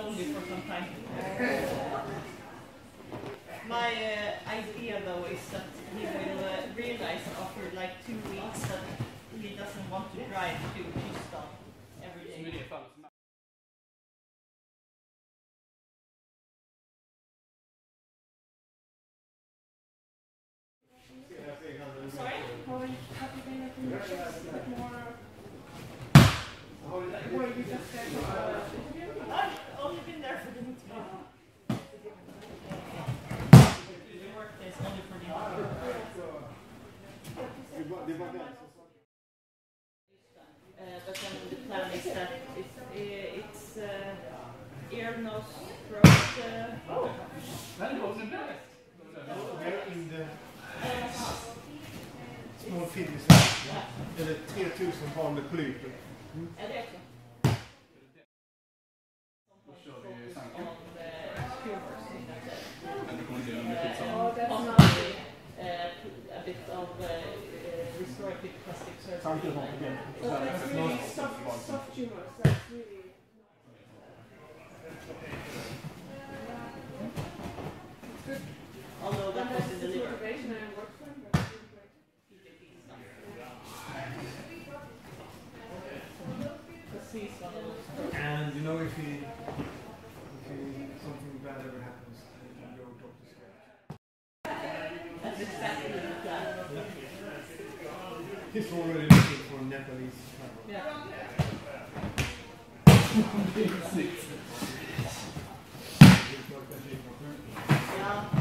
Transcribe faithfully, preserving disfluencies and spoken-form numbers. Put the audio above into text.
only for some time. My uh, idea though is that he will uh, realize after like two weeks that he doesn't want to drive to shodan every day. Sorry? How have you been at the bit more? Or you just there for the interview? I've only been there for the interview. The work is only for the interview. Uh, but then the plan is that it's, uh, it's uh, ear, nose, throat. Uh, oh! That was the best! We're in the small fitness eller tre tusen barn med polyper. Är det också? Då kör vi sanken. Oh, that's Also, not uh, a bit of uh, uh, restorative plastic surgery. Sanken har vi igen. Oh, that's really soft, soft tumors. That's really. Good. Although that was in the liver. Motivation and work for him, but it's really great. And you know if he, if he something bad ever happens, you can go doctor's care. That's exactly the plan. He's already looking for Nepalese travel. Yeah. Six. Ja.